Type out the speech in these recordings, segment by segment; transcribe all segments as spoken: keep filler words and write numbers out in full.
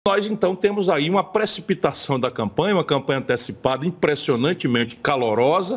Nós, então, temos aí uma precipitação da campanha, uma campanha antecipada impressionantemente calorosa.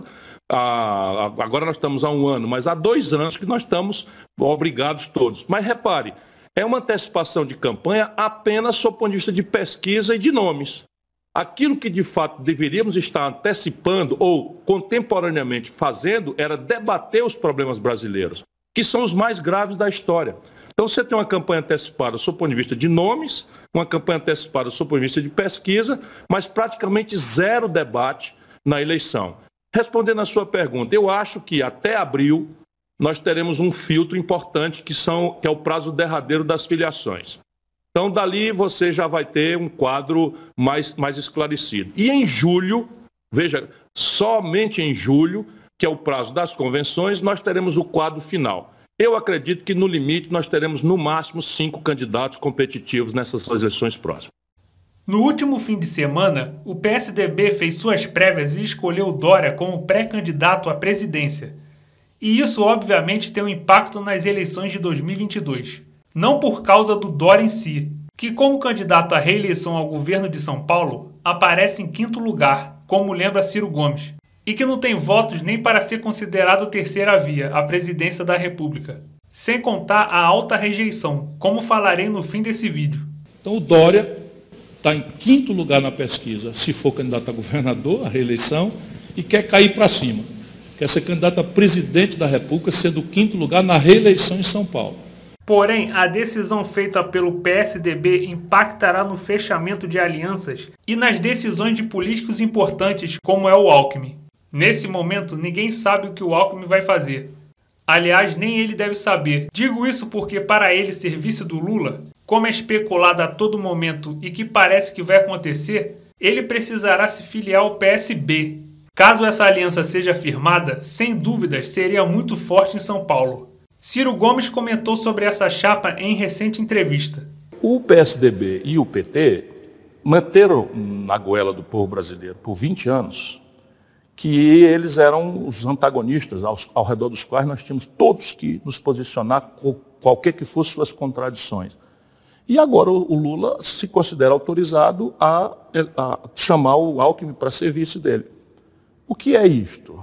Ah, agora nós estamos há um ano, mas há dois anos que nós estamos obrigados todos. Mas repare, é uma antecipação de campanha apenas sob o ponto de vista de pesquisa e de nomes. Aquilo que, de fato, deveríamos estar antecipando ou contemporaneamente fazendo era debater os problemas brasileiros, que são os mais graves da história. Então, você tem uma campanha antecipada sob o ponto de vista de nomes, uma campanha antecipada sob o ponto de vista de pesquisa, mas praticamente zero debate na eleição. Respondendo à sua pergunta, eu acho que até abril nós teremos um filtro importante, que, são, que é o prazo derradeiro das filiações. Então, dali você já vai ter um quadro mais, mais esclarecido. E em julho, veja, somente em julho, que é o prazo das convenções, nós teremos o quadro final. Eu acredito que, no limite, nós teremos, no máximo, cinco candidatos competitivos nessas eleições próximas. No último fim de semana, o P S D B fez suas prévias e escolheu Dória como pré-candidato à presidência. E isso, obviamente, tem um impacto nas eleições de dois mil e vinte e dois. Não por causa do Dória em si, que, como candidato à reeleição ao governo de São Paulo, aparece em quinto lugar, como lembra Ciro Gomes, e que não tem votos nem para ser considerado terceira via, a presidência da República. Sem contar a alta rejeição, como falarei no fim desse vídeo. Então o Dória está em quinto lugar na pesquisa, se for candidato a governador, a reeleição, e quer cair para cima. Quer ser candidato a presidente da República, sendo o quinto lugar na reeleição em São Paulo. Porém, a decisão feita pelo P S D B impactará no fechamento de alianças e nas decisões de políticos importantes, como é o Alckmin. Nesse momento, ninguém sabe o que o Alckmin vai fazer. Aliás, nem ele deve saber. Digo isso porque, para ele ser vice do Lula, como é especulado a todo momento e que parece que vai acontecer, ele precisará se filiar ao P S B. Caso essa aliança seja firmada, sem dúvidas seria muito forte em São Paulo. Ciro Gomes comentou sobre essa chapa em recente entrevista. O P S D B e o P T manteram na goela do povo brasileiro por vinte anos que eles eram os antagonistas ao, ao redor dos quais nós tínhamos todos que nos posicionar, qualquer que fossem suas contradições. E agora o, o Lula se considera autorizado a, a chamar o Alckmin para ser vice dele. O que é isto?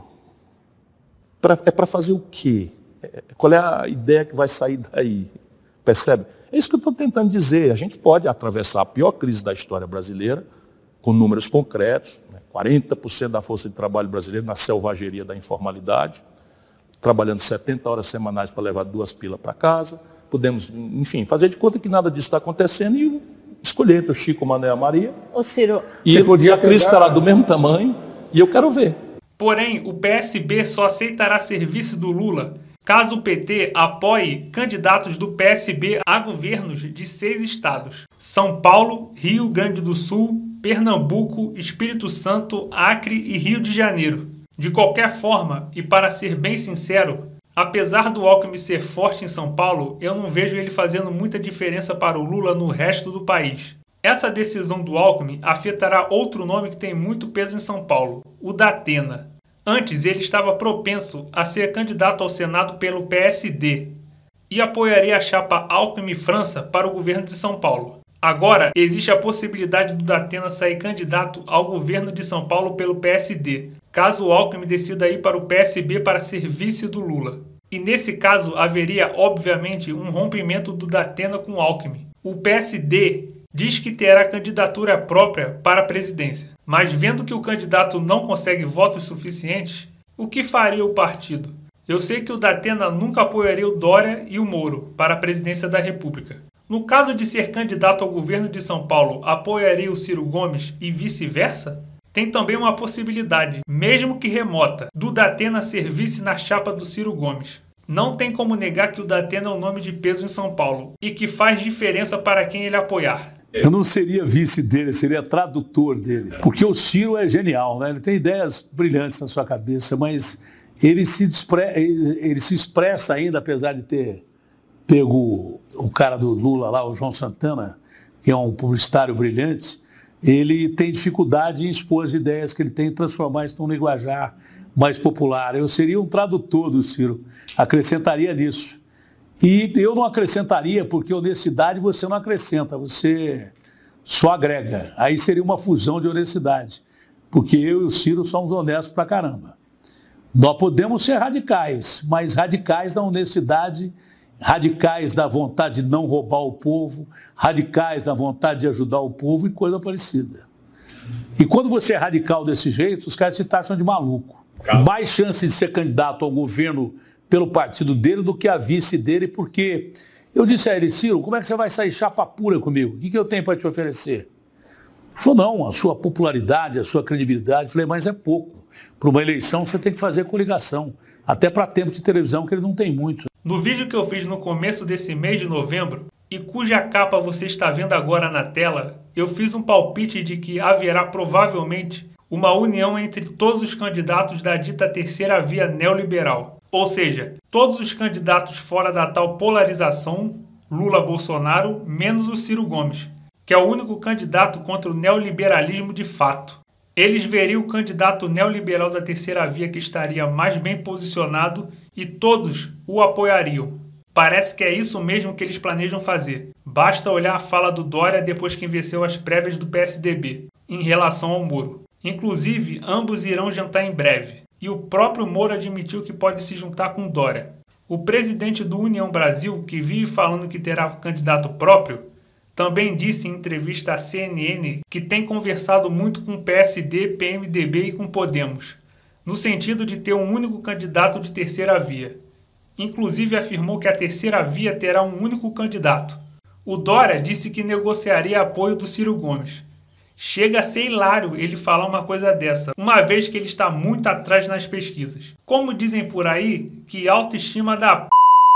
Pra, é para fazer o quê? Qual é a ideia que vai sair daí? Percebe? É isso que eu estou tentando dizer. A gente pode atravessar a pior crise da história brasileira, com números concretos, né? quarenta por cento da força de trabalho brasileira na selvageria da informalidade, trabalhando setenta horas semanais para levar duas pilas para casa. Podemos, enfim, fazer de conta que nada disso está acontecendo e escolher entre o Chico, o Mané e a Maria. Ô, Ciro, e a crise estará do mesmo tamanho e eu quero ver. Porém, o P S B só aceitará ser vice do Lula caso o P T apoie candidatos do P S B a governos de seis estados: São Paulo, Rio Grande do Sul, Pernambuco, Espírito Santo, Acre e Rio de Janeiro. De qualquer forma, e para ser bem sincero, apesar do Alckmin ser forte em São Paulo, eu não vejo ele fazendo muita diferença para o Lula no resto do país. Essa decisão do Alckmin afetará outro nome que tem muito peso em São Paulo, o Datena. Antes, ele estava propenso a ser candidato ao Senado pelo P S D e apoiaria a chapa Alckmin-França para o governo de São Paulo. Agora, existe a possibilidade do Datena sair candidato ao governo de São Paulo pelo P S D, caso o Alckmin decida ir para o P S B para ser vice do Lula. E nesse caso, haveria, obviamente, um rompimento do Datena com o Alckmin. O P S D diz que terá candidatura própria para a presidência, mas vendo que o candidato não consegue votos suficientes, o que faria o partido? Eu sei que o Datena nunca apoiaria o Dória e o Moro para a presidência da República. No caso de ser candidato ao governo de São Paulo, apoiaria o Ciro Gomes e vice-versa? Tem também uma possibilidade, mesmo que remota, do Datena ser vice na chapa do Ciro Gomes. Não tem como negar que o Datena é um nome de peso em São Paulo e que faz diferença para quem ele apoiar. Eu não seria vice dele, seria tradutor dele. Porque o Ciro é genial, né? Ele tem ideias brilhantes na sua cabeça, mas ele se, despre... ele se expressa ainda, apesar de ter pego o cara do Lula lá, o João Santana, que é um publicitário brilhante, ele tem dificuldade em expor as ideias que ele tem e transformar isso num linguajar mais popular. Eu seria um tradutor do Ciro, acrescentaria nisso. E eu não acrescentaria, porque honestidade você não acrescenta, você só agrega. Aí seria uma fusão de honestidade, porque eu e o Ciro somos honestos pra caramba. Nós podemos ser radicais, mas radicais da honestidade, radicais da vontade de não roubar o povo, radicais da vontade de ajudar o povo e coisa parecida. E quando você é radical desse jeito, os caras te taxam de maluco. Calma. Mais chance de ser candidato ao governo pelo partido dele do que a vice dele, porque eu disse a ele, Ciro, como é que você vai sair chapa pura comigo? O que, que eu tenho para te oferecer? Ele falou, não, a sua popularidade, a sua credibilidade. Eu falei, mas é pouco. Para uma eleição você tem que fazer coligação, até para tempo de televisão, que ele não tem muito. No vídeo que eu fiz no começo desse mês de novembro, e cuja capa você está vendo agora na tela, eu fiz um palpite de que haverá provavelmente uma união entre todos os candidatos da dita terceira via neoliberal. Ou seja, todos os candidatos fora da tal polarização, Lula-Bolsonaro, menos o Ciro Gomes, que é o único candidato contra o neoliberalismo de fato. Eles veriam o candidato neoliberal da terceira via que estaria mais bem posicionado e todos o apoiariam. Parece que é isso mesmo que eles planejam fazer. Basta olhar a fala do Dória depois que venceu as prévias do P S D B, em relação ao Moro. Inclusive, ambos irão jantar em breve. E o próprio Moro admitiu que pode se juntar com Dória. O presidente do União Brasil, que vive falando que terá candidato próprio, também disse em entrevista à C N N que tem conversado muito com o P S D, P M D B e com Podemos, no sentido de ter um único candidato de terceira via. Inclusive afirmou que a terceira via terá um único candidato. O Dória disse que negociaria apoio do Ciro Gomes. Chega a ser hilário ele falar uma coisa dessa, uma vez que ele está muito atrás nas pesquisas. Como dizem por aí, que autoestima da p...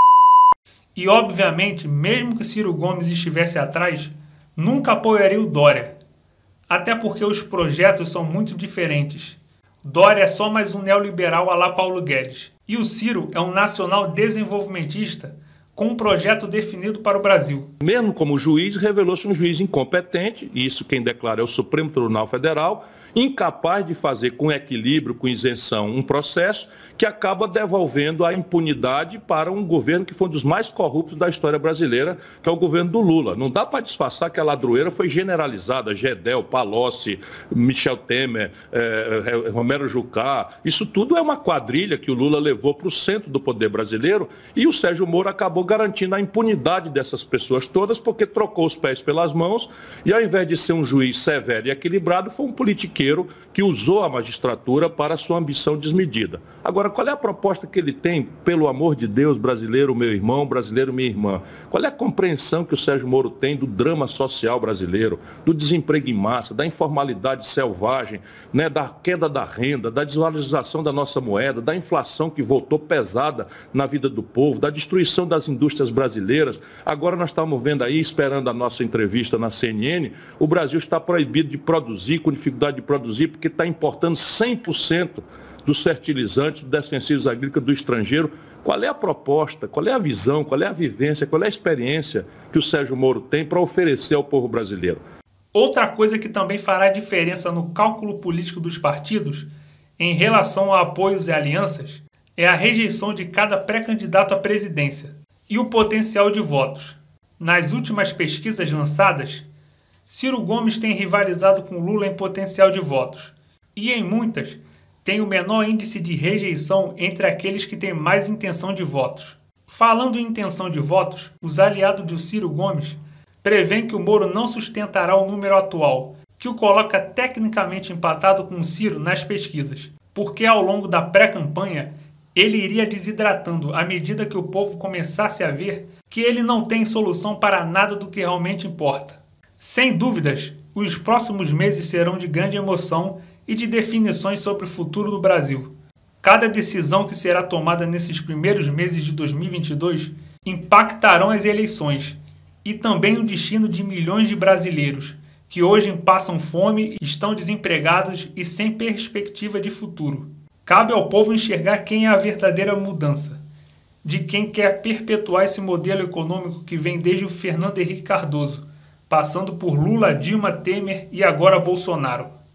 E obviamente, mesmo que Ciro Gomes estivesse atrás, nunca apoiaria o Dória. Até porque os projetos são muito diferentes. Dória é só mais um neoliberal à la Paulo Guedes. E o Ciro é um nacional desenvolvimentista com um projeto definido para o Brasil. Mesmo como juiz, revelou-se um juiz incompetente, e isso quem declara é o Supremo Tribunal Federal, incapaz de fazer com equilíbrio, com isenção, um processo que acaba devolvendo a impunidade para um governo que foi um dos mais corruptos da história brasileira, que é o governo do Lula. Não dá para disfarçar que a ladroeira foi generalizada, Gedel, Palocci, Michel Temer, eh, Romero Jucá, isso tudo é uma quadrilha que o Lula levou para o centro do poder brasileiro e o Sérgio Moro acabou garantindo a impunidade dessas pessoas todas porque trocou os pés pelas mãos e ao invés de ser um juiz severo e equilibrado, foi um politiqueiro que usou a magistratura para a sua ambição desmedida. Agora, qual é a proposta que ele tem, pelo amor de Deus, brasileiro, meu irmão, brasileiro, minha irmã? Qual é a compreensão que o Sérgio Moro tem do drama social brasileiro, do desemprego em massa, da informalidade selvagem, né, da queda da renda, da desvalorização da nossa moeda, da inflação que voltou pesada na vida do povo, da destruição das indústrias brasileiras? Agora nós estamos vendo aí, esperando a nossa entrevista na C N N, o Brasil está proibido de produzir, com dificuldade de produzir, porque está importando cem por cento dos fertilizantes, dos defensivos agrícolas do estrangeiro. Qual é a proposta, qual é a visão, qual é a vivência, qual é a experiência que o Sérgio Moro tem para oferecer ao povo brasileiro? Outra coisa que também fará diferença no cálculo político dos partidos, em relação a apoios e alianças, é a rejeição de cada pré-candidato à presidência e o potencial de votos. Nas últimas pesquisas lançadas, Ciro Gomes tem rivalizado com Lula em potencial de votos, e em muitas tem o menor índice de rejeição entre aqueles que têm mais intenção de votos. Falando em intenção de votos, os aliados de Ciro Gomes prevêem que o Moro não sustentará o número atual, que o coloca tecnicamente empatado com o Ciro nas pesquisas, porque ao longo da pré-campanha ele iria desidratando à medida que o povo começasse a ver que ele não tem solução para nada do que realmente importa. Sem dúvidas, os próximos meses serão de grande emoção e de definições sobre o futuro do Brasil. Cada decisão que será tomada nesses primeiros meses de dois mil e vinte e dois impactarão as eleições e também o destino de milhões de brasileiros que hoje passam fome, estão desempregados e sem perspectiva de futuro. Cabe ao povo enxergar quem é a verdadeira mudança, de quem quer perpetuar esse modelo econômico que vem desde o Fernando Henrique Cardoso, passando por Lula, Dilma, Temer e agora Bolsonaro.